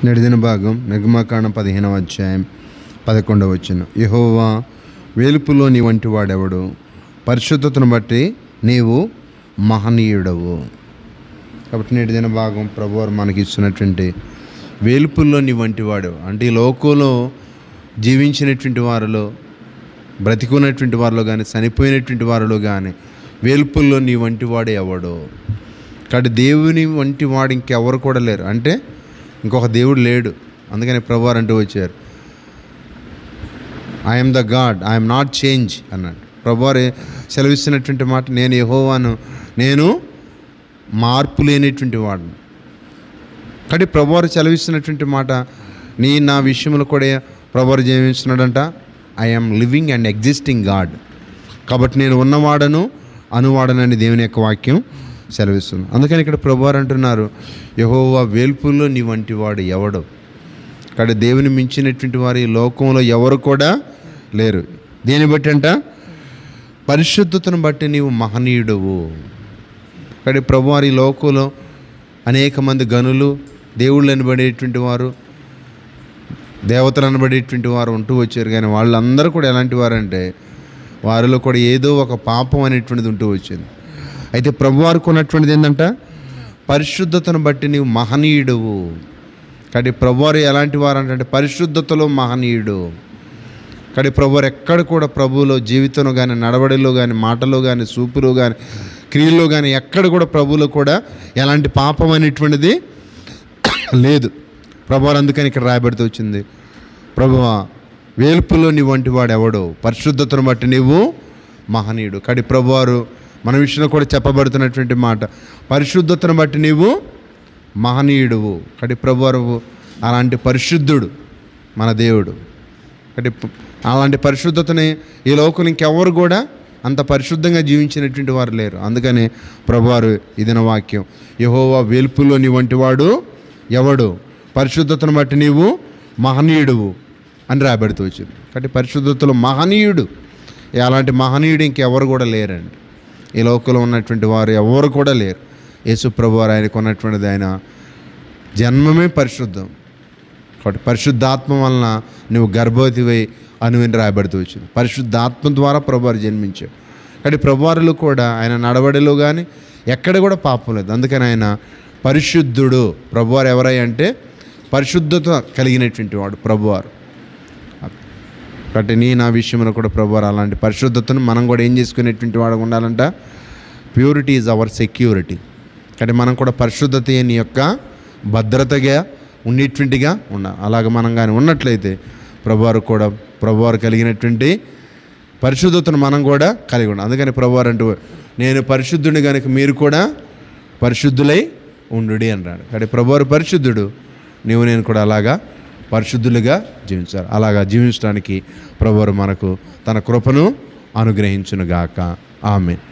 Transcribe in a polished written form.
నడిదిన భాగం నిర్గమకాండం 15వ అధ్యాయం 11వ వచనం. యెహోవా వేలుపులో నీ వంటి వాడెవడు, పరిశుద్ధతను బట్టి నీవు మహనీయుడవు. కాబట్టి నేటి భాగం ప్రభువారు మనకి ఇస్తున్నటువంటి వేలుపుల్లో నీ వంటి వాడు అంటే ఈ లోకంలో జీవించినటువంటి వారిలో, బ్రతికున్నటువంటి వారిలో కానీ, చనిపోయినటువంటి వారిలో కానీ వేలుపుల్లో నీ వంటి వాడు ఎవడు. కాబట్టి దేవుని వంటి వాడు ఇంకెవరు కూడా లేరు, అంటే ఇంకొక దేవుడు లేడు. అందుకని ప్రభువారు అంటూ వచ్చారు, I am the God, I am not change అన్నాడు. ప్రభువారు సెలవిస్తున్నటువంటి మాట, నేను యెహోవాను, నేను మార్పు లేనటువంటి వాడిని. కాబట్టి ప్రభువారు సెలవిస్తున్నటువంటి మాట, నా విషయంలో కూడా ప్రభువారు జీవిస్తున్నాడంట, I am living and existing God. కాబట్టి నేను ఉన్నవాడను అనువాడనని దేవుని యొక్క వాక్యం సెలవిస్తుంది. అందుకని ఇక్కడ ప్రభువారు అంటున్నారు, యెహోవా వేల్పుల్లో నీ వంటి వాడు ఎవడు. కాబట్టి దేవుని మించినటువంటి వారు ఈ లోకంలో ఎవరు కూడా లేరు. దేని బట్టి అంట, పరిశుద్ధతను బట్టి నీవు మహనీయుడవు. కాబట్టి ప్రభువారు ఈ లోకంలో అనేక మంది గనులు, దేవుళ్ళు అనబడేటువంటి వారు, దేవతలు అనబడేటువంటి వారు ఉంటూ వచ్చారు. కానీ వాళ్ళందరూ కూడా ఎలాంటి వారంటే, వారిలో కూడా ఏదో ఒక పాపం అనేటువంటిది ఉంటూ వచ్చింది. అయితే ప్రభువారికి ఉన్నటువంటిది ఏంటంట, పరిశుద్ధతను బట్టి నీవు మహనీయుడువు. కాబట్టి ప్రభువారు ఎలాంటి వారు అంటే పరిశుద్ధతలో మహనీయుడు. కాబట్టి ప్రభువారు ఎక్కడ కూడా ప్రభువులో జీవితంలో కానీ, నడవడిలో కానీ, మాటలో కానీ, చూపులో కానీ, క్రియల్లో కానీ ఎక్కడ కూడా ప్రభువులో కూడా ఎలాంటి పాపం అనేటువంటిది లేదు. ప్రభువారు అందుకని ఇక్కడ రాయబడుతూ వచ్చింది, ప్రభువా వేల్పులో నీ వంటి వాడు ఎవడో, పరిశుద్ధతను బట్టి నీవు మహనీయుడు. కాబట్టి ప్రభువారు మన విషయంలో కూడా చెప్పబడుతున్నటువంటి మాట, పరిశుద్ధతను బట్టి నీవు మహనీయుడువు. కాబట్టి ప్రభువారు అలాంటి పరిశుద్ధుడు మన దేవుడు. కాబట్టి అలాంటి పరిశుద్ధతని ఈ లోకంలో ఇంకెవరు కూడా అంత పరిశుద్ధంగా జీవించినటువంటి వారు లేరు. అందుకని ప్రభువారు ఇదిన వాక్యం, యెహోవా వేల్పులో నీ వంటి వాడు ఎవడు, పరిశుద్ధతను బట్టి నీవు మహనీయుడువు అని రాబడుతూ వచ్చింది. కాబట్టి పరిశుద్ధతలో మహనీయుడు, అలాంటి మహనీయుడు ఇంకెవరు కూడా లేరండి. ఈ లోకంలో ఉన్నటువంటి వారు ఎవరు కూడా లేరు. యేసు ప్రభువారు ఆయనకు ఉన్నటువంటిది, ఆయన జన్మమే పరిశుద్ధం. కాబట్టి పరిశుద్ధాత్మ వలన నువ్వు గర్భవతివై అనువిని రాయబడుతూ వచ్చింది. పరిశుద్ధాత్మ ద్వారా ప్రభువారు జన్మించాడు. కాబట్టి ప్రభువారులు కూడా ఆయన నడవడిలో కానీ ఎక్కడ కూడా పాపం లేదు. అందుకని ఆయన పరిశుద్ధుడు. ప్రభువారు ఎవరై అంటే పరిశుద్ధత కలిగినటువంటి వాడు ప్రభువారు. కాబట్టి నా విషయంలో కూడా ప్రభువారు అలాంటి పరిశుద్ధతను మనం కూడా ఏం చేసుకునేటువంటి వాడు ఉండాలంట, ప్యూరిటీ ఈజ్ అవర్ సెక్యూరిటీ. కాబట్టి మనం కూడా పరిశుద్ధత నీ యొక్క భద్రతగా ఉండేటువంటిగా ఉండాలి. అలాగ మనం కానీ ఉన్నట్లయితే ప్రభువారు కలిగినటువంటి పరిశుద్ధతను మనం కూడా కలిగి ఉండాలి. అందుకని ప్రభువారు అంటూ, నేను పరిశుద్ధుడిని కనుక మీరు కూడా పరిశుద్ధులై ఉండుడి అన్నాడు. కాబట్టి ప్రభువారు పరిశుద్ధుడు, నేను కూడా అలాగా పరిశుద్ధులుగా జీవించాలి. అలాగా జీవించడానికి ప్రభువారు మనకు తన కృపను అనుగ్రహించునుగాక. ఆమేన్.